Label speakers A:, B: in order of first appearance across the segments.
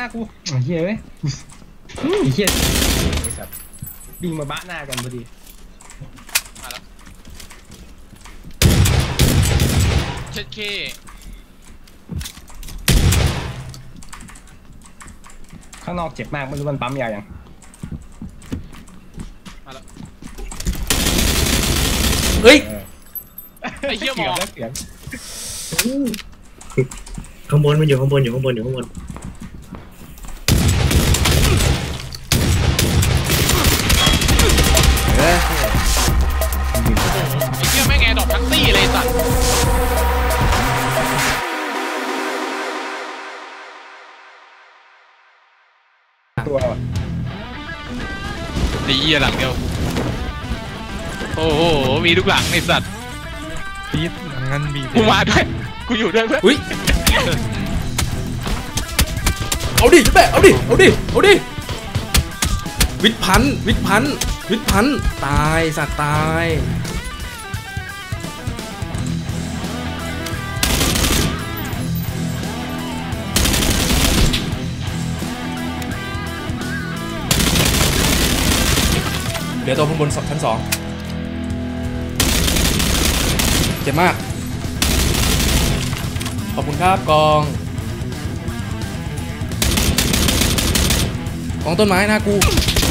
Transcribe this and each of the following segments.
A: กูเฮียเว้ยเฮียไอ้สัตว์บิงมาบ้าหน้ากันพอดี
B: มาแล้วเช็ดเค
A: ข้างนอกเจ็บมากไม่รู้มันปั๊มยายัง
B: มาแล้ว
C: เฮ้ย
B: ไอ้เหี้ยหมอ
A: เสียง
D: ข้างบนมันอยู่ข้างบนไอ้เ
B: หี้ยแม่งแอร์ดรอปทั้งตี้เลยสัตว์
A: ตัว
B: ไอ้เหี้ยหลังเดียวโอ้โหมีทุกหลังไอ้สัตว์
E: ปี๊ดงั้นมี
B: กูมาด้วยกูอยู่ด้วยเพื่อน
C: อุ้ยเอาดิแม่เอาดิวิทพันตายสัตว์ตายเดี๋ยวตัวข้างบนชั้น 2เจ็บมากขอบคุณครับกองต้นไม้หน้ากู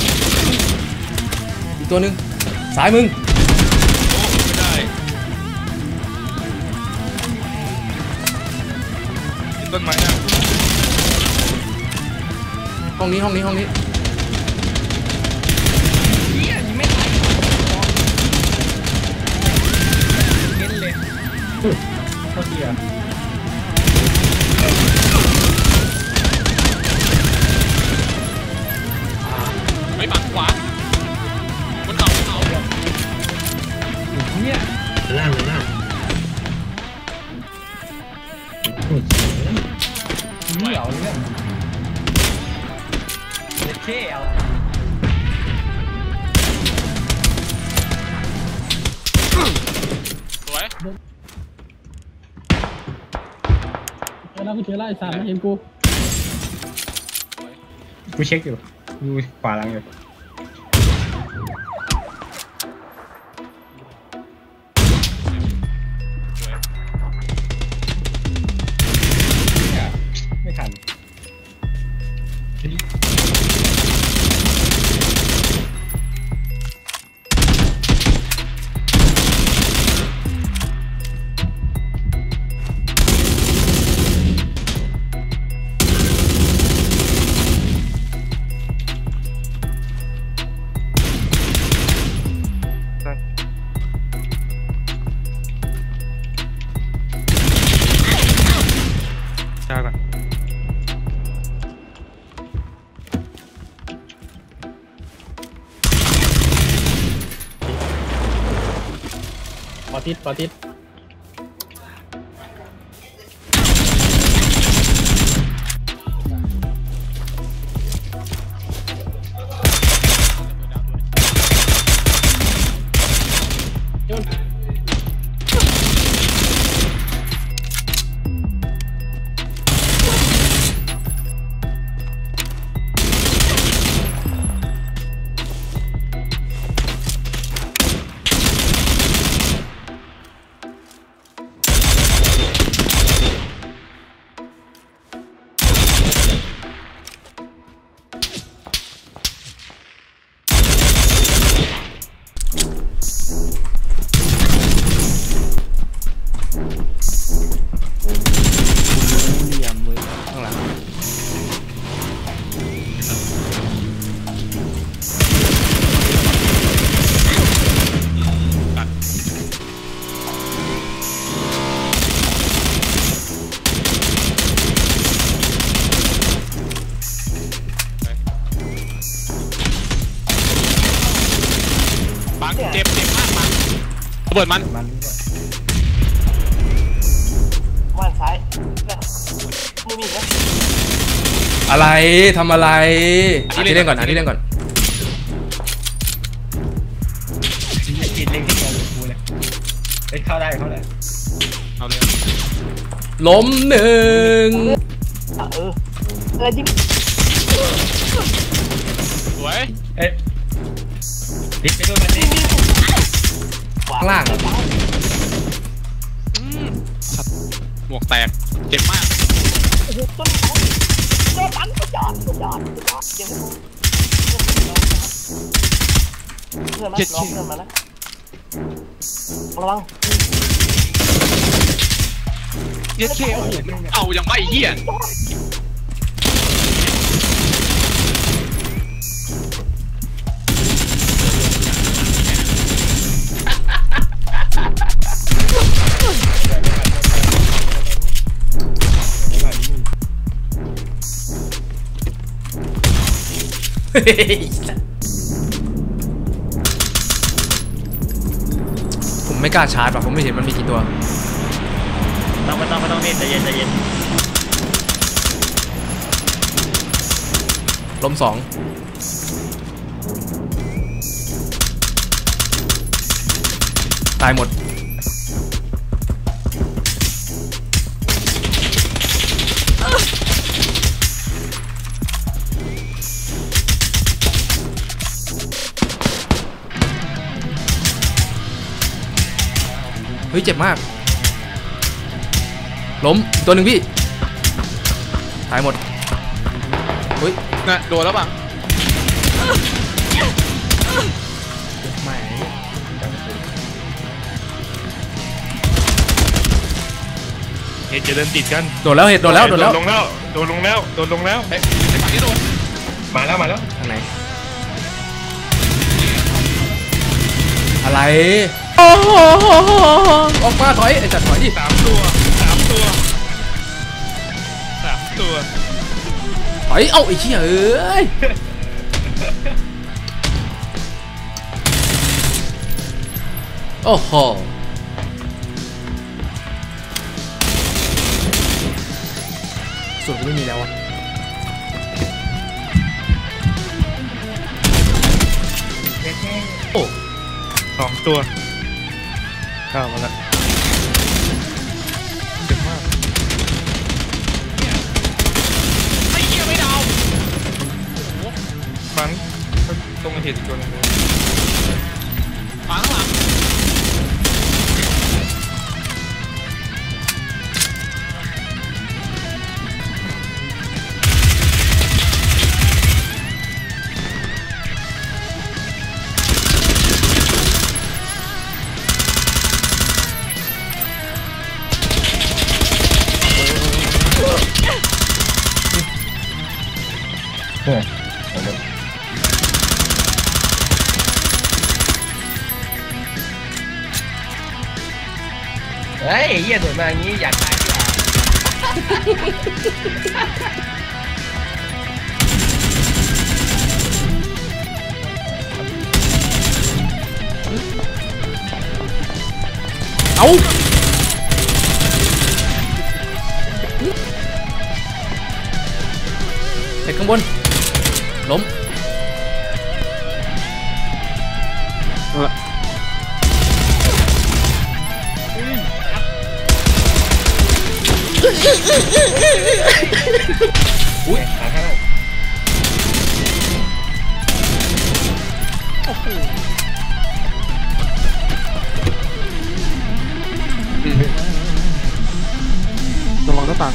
C: อีกตัวหนึ่งสายมึง
B: ไม่ได้
E: ต้นไม้นะ
C: ห้องนี้
A: โคตรเหี้ย
B: ไม่ฝั่งขวาบนเขา
A: เนี่ย
D: ล่าง
A: เหี้ยเอาเนี่ยเท่เอา
B: สวย
F: แล้วกูเจอไล่สามเห็นกู
A: เช็คอยู่ดูขวาหลังอยู่ไม่ทัน
E: ช้าก่อน
F: ปอติด
B: เจ็บมากระเบิดมัน
F: ซ้ายมือมีนะ
C: อะไรทำอะไรที่เล่นก่อนกินเล่น
A: ที่เดียวกูเลยเข้าได้เอาเลย
C: ล้มหนึ่ง
F: อะไรที่
A: เอ๊ะดิไปดูมันดิ
C: ข้างล่าง
B: สัตว์หมวกแตกเจ็บมาก
F: โอ้โหต้นเขาโดนตันสุดยอดเก่งเพื่อนมาลองเพื่อนมานะระวัง
B: เย็ดเคโอ้โหเอาอย่างไม่เหี้ย
C: ผมไม่กล้าชาร์จว่ะผมไม่เห็นมันมีกี่ตัว
F: ไม่ต้องพี่ใจเย็น
C: ล้ม2ตายหมดเฮ้ยเจ็บมากล้มตัวหนึ่งพี่ตายหมดเฮ้ย
B: น่ะโดนแล้วป่ะ
A: ไม่
E: เห็ดจะเดินติดกัน
C: โดนแล้วเห็ดโดนแล้ว
E: โดนลงแล้วโดนลงแล้ว
B: ไอ้ฝั่งนี้โดน
A: มาแล้ว
C: ทางไหนอะไรโอ้โหออกมาถอยไอ้จัดถอยดิ
E: 3 ตัว
C: ถอยเอ้าไอ้เชี่ยเอ้ยโอ้โหส่วนกูไม่มีแล้วอ่ะโอ้
E: 2 ตัวเข้ามาแล้วเจ็บมาก
B: ไอ้เหี้ยไม่ดาว
E: ฟังตรงเห็ดอีกตัวนึง
B: ฝั่งข้างหลัง
A: เฮ้ยเหี้ยโดดมาอย่างนี้อยากตายดีกว่า
C: เอาเห็ดข้างบนล้มอุ้ย
A: ขาข้าง
E: ระวังหน้าต่าง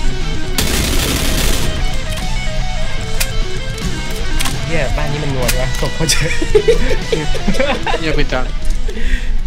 A: เหี้ยบ้านนี้มันนวลวะศพเขาเจอ
B: เหี้ยเป็นจัง